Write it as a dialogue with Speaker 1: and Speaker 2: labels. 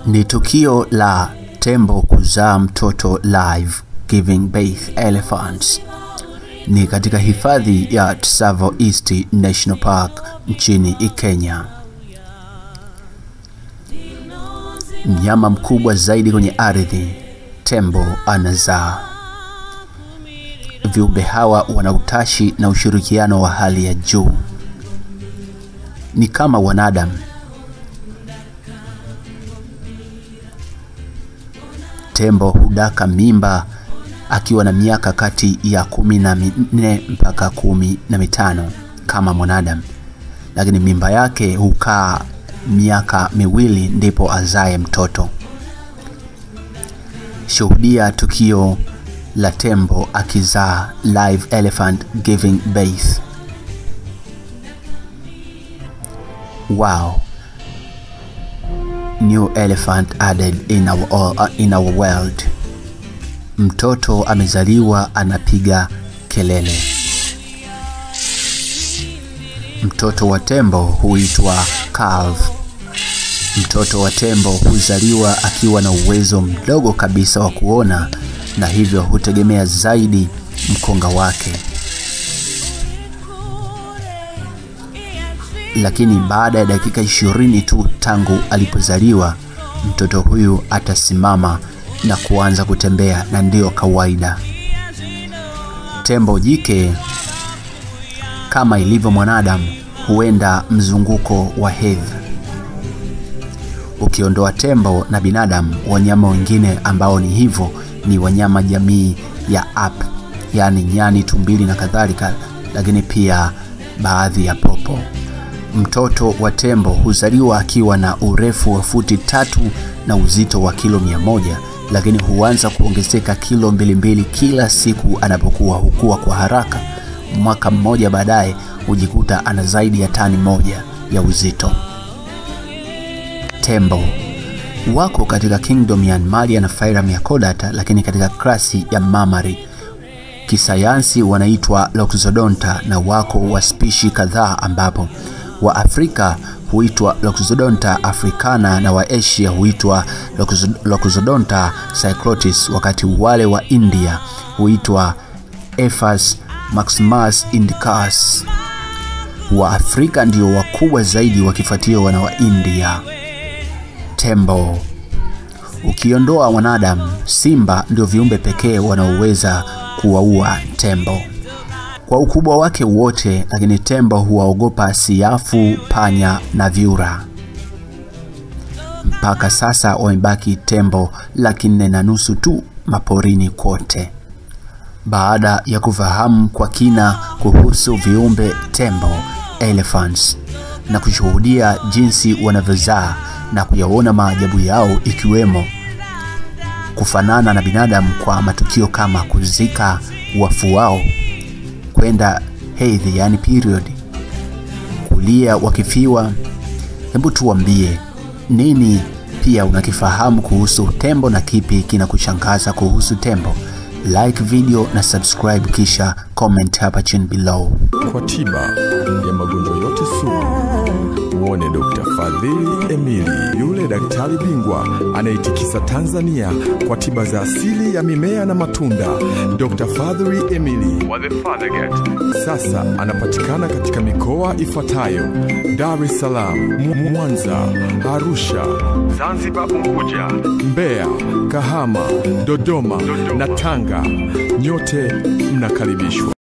Speaker 1: Ni tukio la tembo kuzaa mtoto live, giving birth elephants. Ni katika hifadhi ya Tsavo East National Park nchini Kenya. Mnyama mkubwa zaidi kwenye ardhi, tembo anazaa. Viumbe hawa wana utashi na ushirikiano wa hali ya juu. Ni kama wanadamu. Tembo hudaka mimba akiwa na miaka kati ya 14 mpaka 15 kama mwanadamu, lakini mimba yake hukaa miaka 2 ndipo azae mtoto. Shuhudia tukio la tembo akizaa, live elephant giving birth. Wow. New elephant added in our world. Mtoto amezaliwa anapiga kelele. Mtoto wa tembo huitwa CALV. Mtoto wa tembo huzaliwa akiwa na uwezo mdogo kabisa wa kuona, na hivyo hutegemea zaidi mkonga wake. Lakini baada ya dakika 20 tu tangu alipozaliwa, mtoto huyu atasimama na kuanza kutembea, na ndio kawaida. Tembo jike kama ilivyo mwanadamu huenda mzunguko wa hedhi. Ukiondoa tembo na binadamu, wanyama wengine ambao ni hivyo ni wanyama jamii ya ape, yani nyani, tumbili na kadhalika, lakini pia baadhi ya popo. Mtoto wa tembo huzaliwa akiwa na urefu wa futi 3 na uzito wa kilo 100, lakini huanza kuongezeka kilo 2 kila siku anapokuwa. Hukua kwa haraka. Mwaka mmoja baadaye hujikuta ana zaidi ya tani 1 ya uzito. Tembo wako katika kingdom ya Animalia na Phylum ya Chordata, lakini katika klasi ya Mammary. Kisayansi wanaitwa Loxodonta, na wako wa spishi kadhaa ambapo wa Afrika huitwa Loxodonta africana na wa Asia huitwa Loxodonta cyclotis, wakati wale wa India huitwa Ephus maximus indicus. Wa Afrika ndio wakubwa zaidi wakifuatiwa na wa India. Tembo. Ukiondoa wanadamu, simba ndio viumbe pekee wanaoweza kuwaua tembo kwa ukubwa wake wote, lakini tembo huwaogopa siafu, panya na vyura. Mpaka sasa wamebaki tembo 4.5 tu maporini kote. Baada ya kufahamu kwa kina kuhusu viumbe tembo, elephants, na kushuhudia jinsi wanavyozaa na kuyaona maajabu yao, ikiwemo kufanana na binadamu kwa matukio kama kuzika wafu wao, kwenda hedhi yani period, kulia wakifiwa. Hebu tuambie nini pia unakifahamu kuhusu tembo na kipi kinakushangaza kuhusu tembo? Like video na subscribe, kisha comment hapa chini below.
Speaker 2: Kwa tiba ya magonjwa yote sugu, muone Dr. Fadhili Emili, yule daktari bingwa anayetikisa Tanzania kwa tiba za asili ya mimea na matunda. Dr. Fadhili Emili wa The Fatherget sasa anapatikana katika mikoa ifuatayo: Dar es Salaam, Mwanza, Arusha, Zanzibar, Unguja, Mbeya, Kahama, Dodoma na Tanga. Nyote mnakaribishwa.